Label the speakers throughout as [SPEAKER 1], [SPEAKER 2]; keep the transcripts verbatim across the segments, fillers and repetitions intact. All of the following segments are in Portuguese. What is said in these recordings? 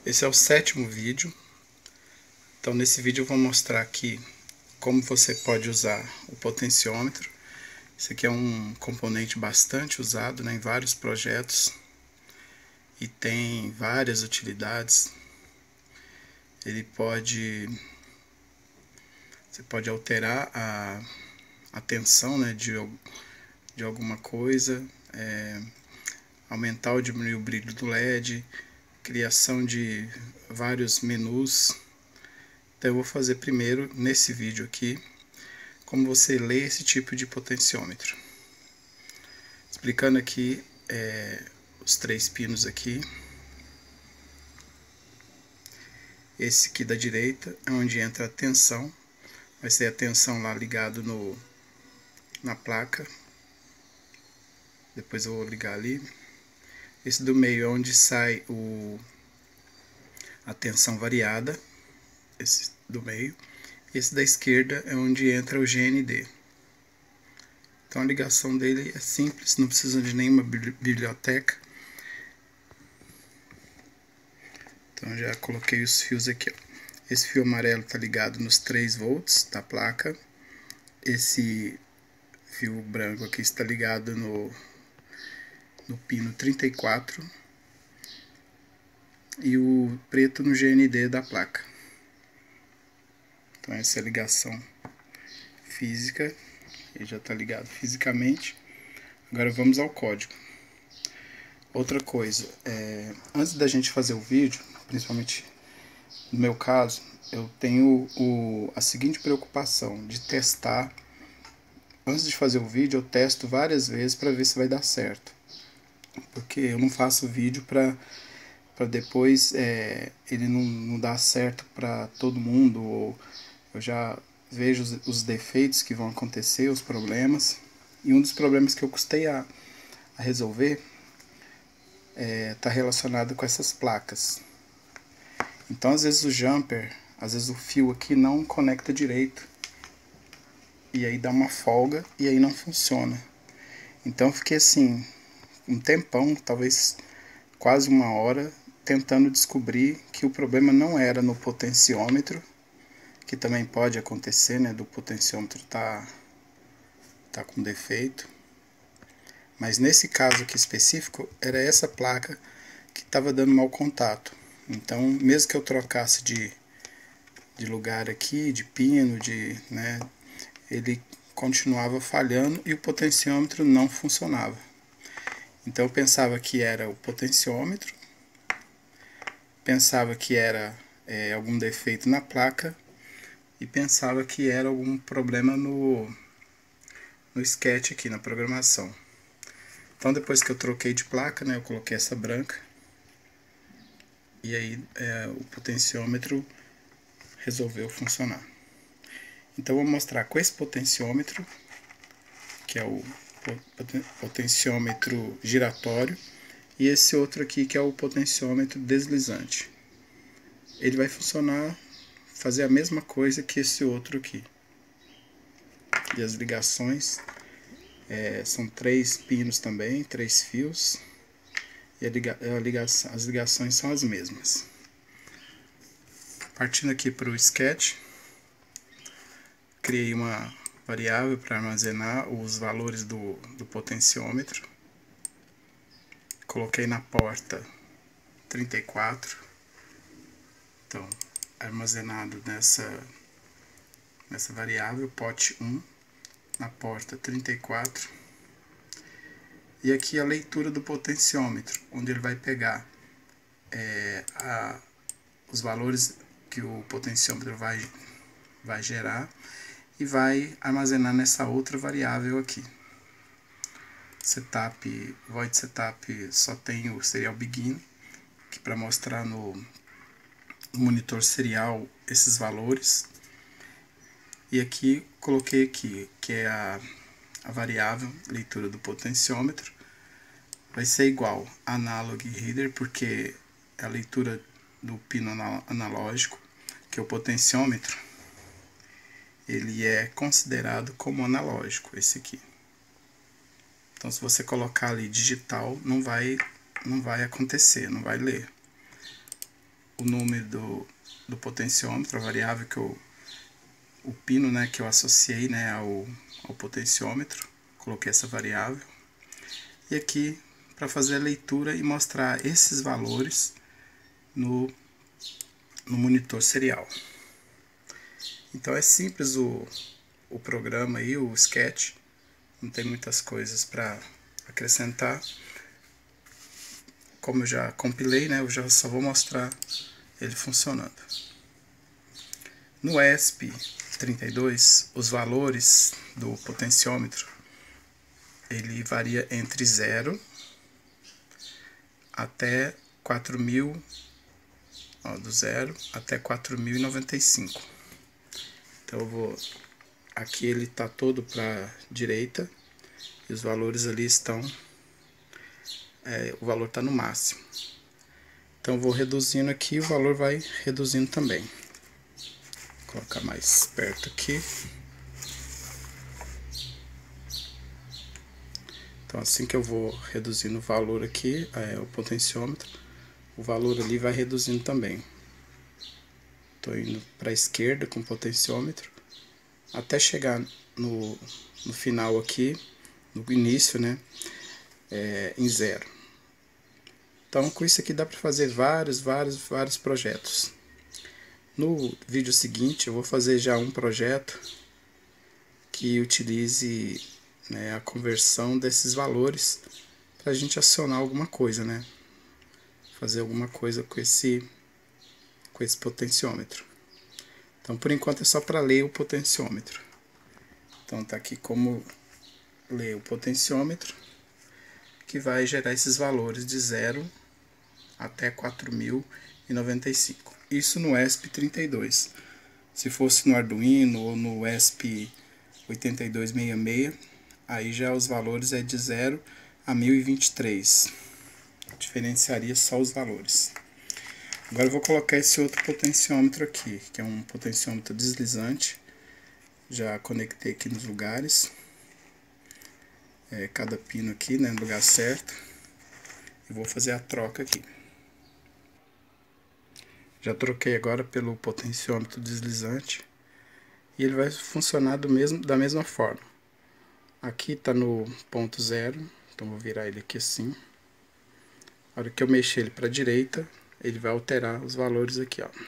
[SPEAKER 1] Esse é o sétimo vídeo. Então nesse vídeo eu vou mostrar aqui como você pode usar o potenciômetro. Esse aqui é um componente bastante usado, né, em vários projetos e tem várias utilidades. Ele pode você pode alterar a, a tensão, né, de, de alguma coisa, é, aumentar ou diminuir o brilho do L E D, criação de vários menus. Então eu vou fazer primeiro, nesse vídeo aqui, como você lê esse tipo de potenciômetro. Explicando aqui é, os três pinos aqui. Esse aqui da direita é onde entra a tensão. Vai ser a tensão lá ligado no, na placa. Depois eu vou ligar ali. Esse do meio é onde sai o, a tensão variada. Esse do meio. Esse da esquerda é onde entra o G N D. Então a ligação dele é simples, não precisa de nenhuma biblioteca. Então já coloquei os fios aqui, ó. Esse fio amarelo está ligado nos três volts da placa. Esse fio branco aqui está ligado no, no pino trinta e quatro. E o preto no G N D da placa. Então essa é a ligação física. Ele já está ligado fisicamente. Agora vamos ao código. Outra coisa, é, antes da gente fazer o vídeo, principalmente no meu caso, eu tenho o, a seguinte preocupação de testar. Antes de fazer o vídeo, eu testo várias vezes para ver se vai dar certo. Porque eu não faço vídeo para para depois é, ele não, não dar certo para todo mundo, ou eu já vejo os, os defeitos que vão acontecer, os problemas. E um dos problemas que eu custei a, a resolver está é, relacionado com essas placas. Então às vezes o jumper, às vezes o fio aqui não conecta direito, e aí dá uma folga e aí não funciona. Então eu fiquei assim um tempão, talvez quase uma hora, tentando descobrir que o problema não era no potenciômetro, que também pode acontecer, né, do potenciômetro tá, tá com defeito. Mas nesse caso aqui específico, era essa placa que estava dando mau contato. Então, mesmo que eu trocasse de, de lugar aqui, de pino, de, né, ele continuava falhando e o potenciômetro não funcionava. Então eu pensava que era o potenciômetro, pensava que era é, algum defeito na placa e pensava que era algum problema no, no sketch aqui, na programação. Então depois que eu troquei de placa, né, eu coloquei essa branca e aí é, o potenciômetro resolveu funcionar. Então eu vou mostrar com esse potenciômetro, que é o potenciômetro giratório, e esse outro aqui que é o potenciômetro deslizante. Ele vai funcionar, fazer a mesma coisa que esse outro aqui. E as ligações é, são três pinos também, três fios. E a liga, a ligação, as ligações são as mesmas. Partindo aqui para o sketch, criei uma variável para armazenar os valores do, do potenciômetro. Coloquei na porta trinta e quatro. Então, armazenado nessa, nessa variável, pot um, na porta trinta e quatro. E aqui a leitura do potenciômetro, onde ele vai pegar é, a, os valores que o potenciômetro vai, vai gerar e vai armazenar nessa outra variável aqui. Setup, void setup só tem o serial begin, que para mostrar no, no monitor serial esses valores. E aqui coloquei aqui, que é a, a variável leitura do potenciômetro. Vai ser igual analog header, porque é a leitura do pino analógico, que é o potenciômetro, ele é considerado como analógico, esse aqui. Então se você colocar ali digital, não vai, não vai acontecer, não vai ler. o número do, do potenciômetro, a variável que eu, o pino, né, que eu associei, né, ao, ao potenciômetro, coloquei essa variável. E aqui, para fazer a leitura e mostrar esses valores no, no monitor serial. Então é simples o, o programa aí, o sketch, não tem muitas coisas para acrescentar. Como eu já compilei, né, eu já só vou mostrar ele funcionando. No E S P trinta e dois, os valores do potenciômetro, ele varia entre zero até quatro mil, ó, do zero até quatro mil e noventa e cinco. Então eu vou, aqui ele está todo para direita e os valores ali estão, é, o valor está no máximo. Então eu vou reduzindo aqui e o valor vai reduzindo também. Vou colocar mais perto aqui. Então assim que eu vou reduzindo o valor aqui, é, o potenciômetro, o valor ali vai reduzindo também. Estou indo para a esquerda com o potenciômetro, até chegar no, no final aqui, no início, né, é, em zero. Então com isso aqui dá para fazer vários, vários, vários projetos. No vídeo seguinte eu vou fazer já um projeto que utilize, né, a conversão desses valores para a gente acionar alguma coisa, né? Fazer alguma coisa com esse, com esse potenciômetro. Então por enquanto é só para ler o potenciômetro. Então tá aqui como ler o potenciômetro, que vai gerar esses valores de zero até quatro mil e noventa e cinco. Isso no E S P trinta e dois. Se fosse no Arduino ou no E S P oito dois seis seis, aí já os valores é de zero a mil e vinte e três. Diferenciaria só os valores. Agora eu vou colocar esse outro potenciômetro aqui, que é um potenciômetro deslizante. Já conectei aqui nos lugares. É, cada pino aqui, né, no lugar certo. E vou fazer a troca aqui. Já troquei agora pelo potenciômetro deslizante. E ele vai funcionar do mesmo, da mesma forma. Aqui está no ponto zero, então vou virar ele aqui assim. Na hora que eu mexer ele para a direita, ele vai alterar os valores aqui, ó.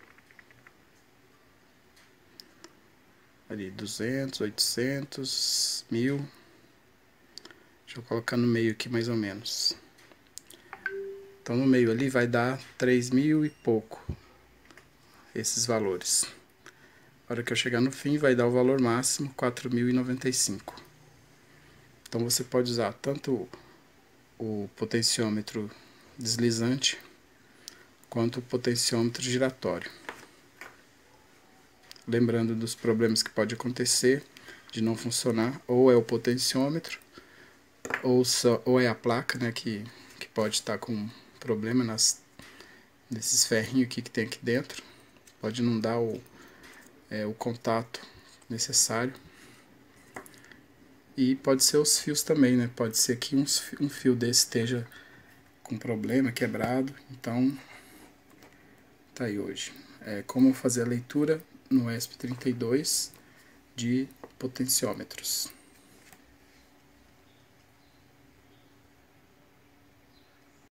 [SPEAKER 1] Ali duzentos, oitocentos, mil. Deixa eu colocar no meio aqui mais ou menos. Então no meio ali vai dar três mil e pouco esses valores. Na hora que eu chegar no fim vai dar o valor máximo quatro mil e noventa e cinco. Então você pode usar tanto o potenciômetro deslizante quanto o potenciômetro giratório. Lembrando dos problemas que pode acontecer de não funcionar, ou é o potenciômetro ou, só, ou é a placa, né, que, que pode estar com problema nas, nesses ferrinhos aqui que tem aqui dentro, pode não dar o, é, o contato necessário. E pode ser os fios também, né? Pode ser que um, um fio desse esteja com problema, quebrado. Então, tá aí hoje. É como fazer a leitura no E S P trinta e dois de potenciômetros.